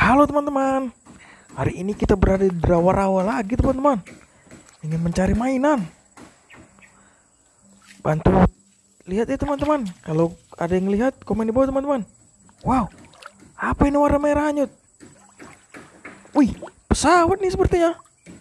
Halo teman-teman, hari ini kita berada di rawa-rawa lagi teman-teman. Ingin mencari mainan. Bantu lihat ya teman-teman. Kalau ada yang lihat, komen di bawah teman-teman. Wow, apa ini warna merah hanyut? Wih, pesawat nih sepertinya.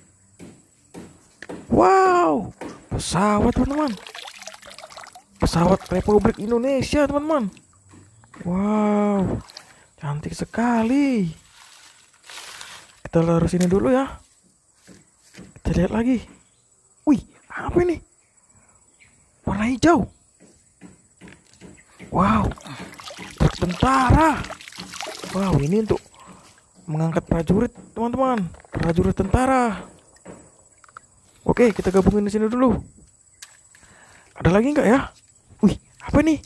Wow, pesawat teman-teman. Pesawat Republik Indonesia teman-teman. Wow, cantik sekali. Kita lurus ini dulu ya. Kita lihat lagi. Wih, apa ini? Warna hijau. Wow, truk tentara. Wow, ini untuk mengangkat prajurit teman-teman. Prajurit tentara. Oke, kita gabungin di sini dulu. Ada lagi nggak ya? Wih, apa nih?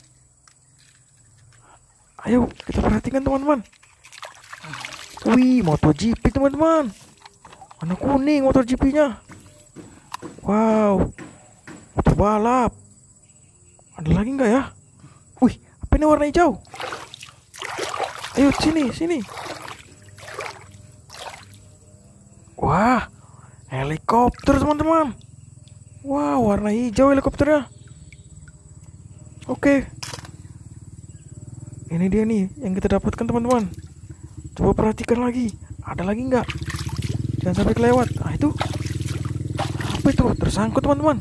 Ayo kita perhatikan teman-teman. Wih, MotoGP teman-teman. Warna kuning MotoGP-nya. Wow, motor balap. Ada lagi nggak ya? Wih, apa ini warna hijau? Ayo sini. Wah, helikopter teman-teman. Wow, warna hijau helikopternya. Oke. Ini dia nih yang kita dapatkan teman-teman. Coba perhatikan lagi. Ada lagi nggak? Jangan sampai kelewat. Ah, itu. Apa itu? Tersangkut teman-teman.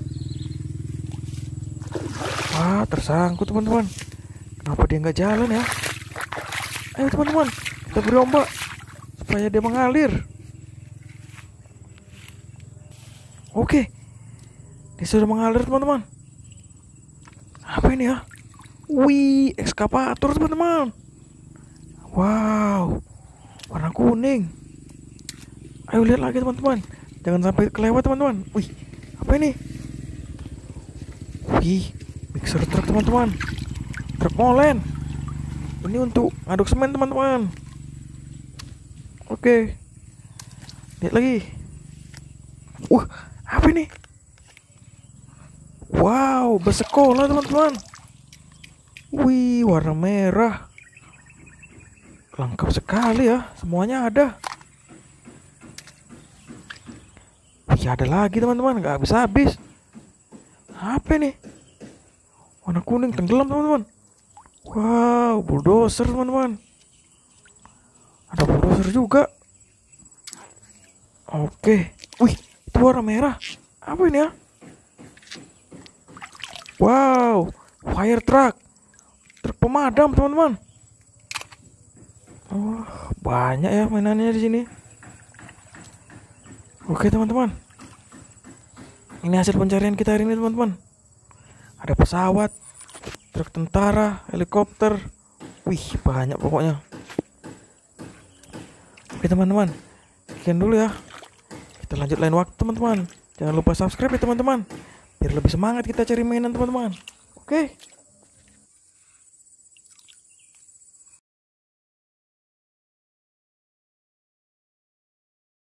Wah, tersangkut teman-teman. Kenapa dia nggak jalan ya? Ayo teman-teman, kita beri ombak supaya dia mengalir. Oke, dia sudah mengalir teman-teman. Apa ini ya? Wih, ekskavator teman-teman. Wow, warna kuning. Ayo lihat lagi teman-teman. Jangan sampai kelewat teman-teman. Wih, apa ini? Wih, mixer truk teman-teman. Truk molen. Ini untuk ngaduk semen teman-teman. Oke, lihat lagi. Wah, apa ini? Wow, bus sekolah teman-teman. Wih, warna merah. Lengkap sekali ya, semuanya ada. Wih, ada lagi teman-teman, nggak habis-habis. Apa ini? Warna kuning tenggelam teman-teman. Wow, bulldozer teman-teman. Ada bulldozer juga. Oke. Wih, itu warna merah. Apa ini ya? Wow, fire truck. Truk pemadam teman-teman. Oh, banyak ya mainannya di sini. Oke teman-teman. Ini hasil pencarian kita hari ini teman-teman. Ada pesawat, truk tentara, helikopter. Wih, banyak pokoknya. Oke teman-teman, sekian dulu ya. Kita lanjut lain waktu teman-teman. Jangan lupa subscribe ya teman-teman, biar lebih semangat kita cari mainan teman-teman. Oke.